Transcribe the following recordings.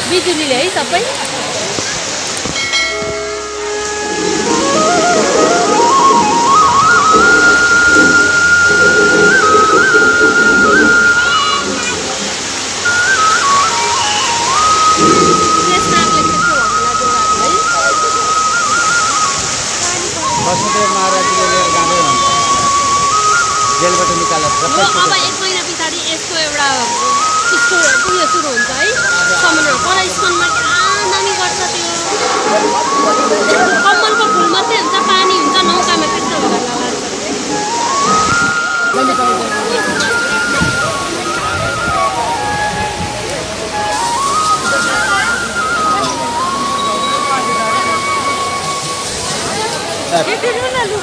बिजुलीले है सबै वसुदेव महाराजले लिएर जाँदै हुन्छ जेलबाट निकालेर अब 1 महिना पछाडि यसको एउटा उयो सुरु हुन्छ है समरमा पर स्कनमा दामी गर्छ त्यो कम्मलको फुल मात्रै हुन्छ पानी हुन्छ नौकामा कृष्ण भगवान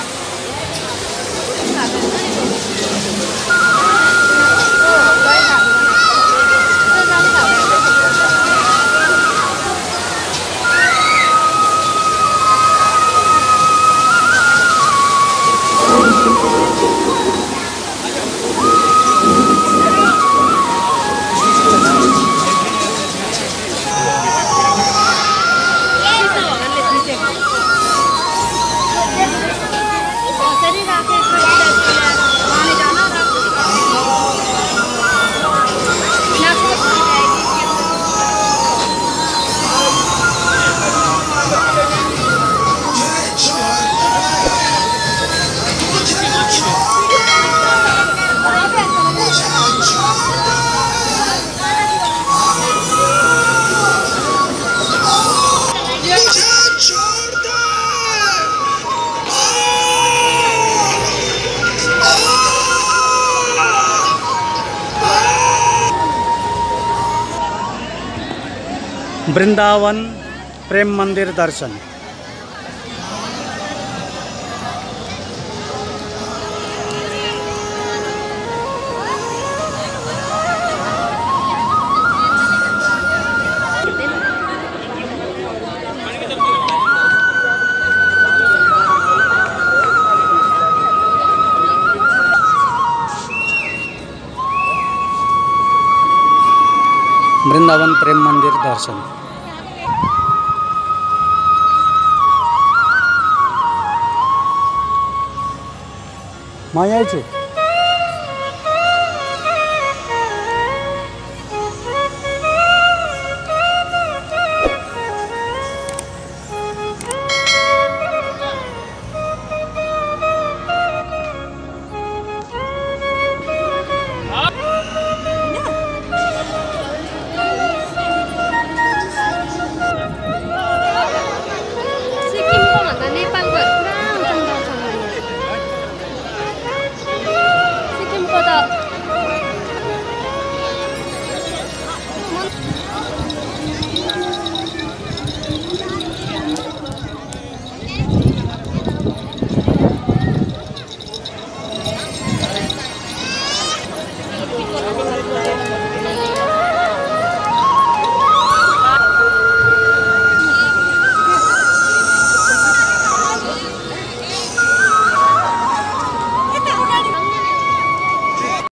वृंदावन प्रेम मंदिर दर्शन। वृंदावन प्रेम मंदिर दर्शन। मैं यही छु।